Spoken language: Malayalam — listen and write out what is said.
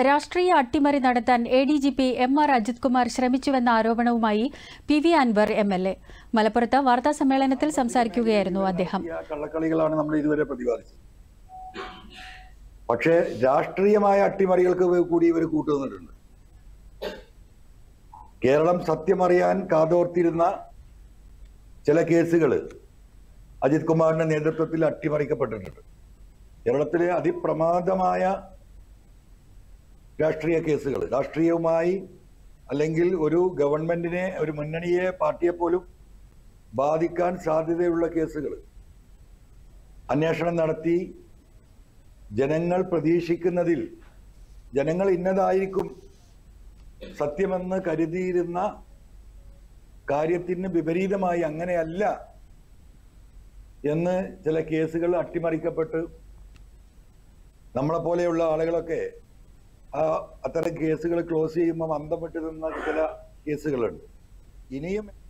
രാഷ്ട്രീയ അട്ടിമറി നടത്താൻ ADGP MR അജിത് കുമാർ ശ്രമിച്ചുവെന്ന ആരോപണവുമായി PV അൻവർ MLA. മലപ്പുറത്ത് വാർത്താസമ്മേളനത്തിൽ സംസാരിക്കുകയായിരുന്നു അദ്ദേഹം. കള്ളക്കളികളാണ് നമ്മൾ ഇതുവരെ പ്രതിപാദിച്ചത്. പക്ഷേ രാഷ്ട്രീയമായ അട്ടിമറികൾക്ക് കൂടി ഇവർ കൂട്ടുനിന്നിട്ടുണ്ട്. കേരളം സത്യമറിയാൻ കാതോർത്തിരുന്ന ചില കേസുകൾ അജിത് കുമാറിന്റെ നേതൃത്വത്തിൽ അട്ടിമറിക്കപ്പെട്ടിട്ടുണ്ട്. കേരളത്തിലെ അതിപ്രമാദമായ രാഷ്ട്രീയ കേസുകൾ, രാഷ്ട്രീയവുമായി അല്ലെങ്കിൽ ഒരു ഗവൺമെന്റിനെ, ഒരു മുന്നണിയെ, പാർട്ടിയെ പോലും ബാധിക്കാൻ സാധ്യതയുള്ള കേസുകൾ അന്വേഷണം നടത്തി ജനങ്ങൾ പ്രതീക്ഷിക്കുന്നതിൽ, ജനങ്ങൾ ഇന്നതായിരിക്കും സത്യമെന്ന് കരുതിയിരുന്ന കാര്യത്തിന് വിപരീതമായി അങ്ങനെയല്ല എന്ന് ചില കേസുകൾ അട്ടിമറിക്കപ്പെട്ട് നമ്മളെപ്പോലെയുള്ള ആളുകളൊക്കെ അത്തരം കേസുകൾ ക്ലോസ് ചെയ്യുമ്പോൾ അന്തം വിട്ട് നിന്ന ചില കേസുകളുണ്ട്. ഇനിയും